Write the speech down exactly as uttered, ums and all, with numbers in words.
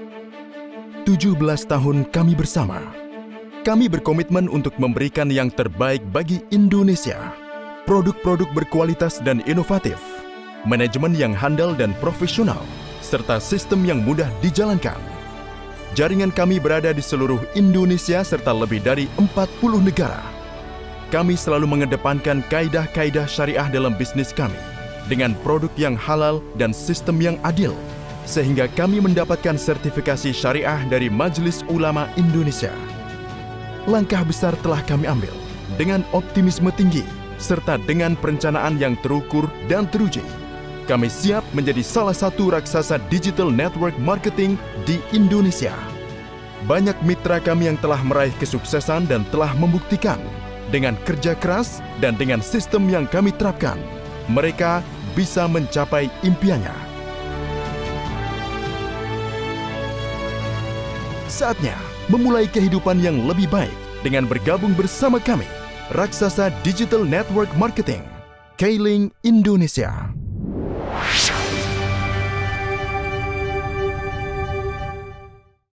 tujuh belas tahun kami bersama. Kami berkomitmen untuk memberikan yang terbaik bagi Indonesia. Produk-produk berkualitas dan inovatif, manajemen yang handal dan profesional, serta sistem yang mudah dijalankan. Jaringan kami berada di seluruh Indonesia serta lebih dari empat puluh negara. Kami selalu mengedepankan kaidah-kaidah syariah dalam bisnis kami dengan produk yang halal dan sistem yang adil, sehingga kami mendapatkan sertifikasi syariah dari Majelis Ulama Indonesia. Langkah besar telah kami ambil dengan optimisme tinggi serta dengan perencanaan yang terukur dan teruji. Kami siap menjadi salah satu raksasa digital network marketing di Indonesia. Banyak mitra kami yang telah meraih kesuksesan dan telah membuktikan dengan kerja keras dan dengan sistem yang kami terapkan, mereka bisa mencapai impiannya. Saatnya memulai kehidupan yang lebih baik dengan bergabung bersama kami, raksasa digital network marketing, K-Link Indonesia.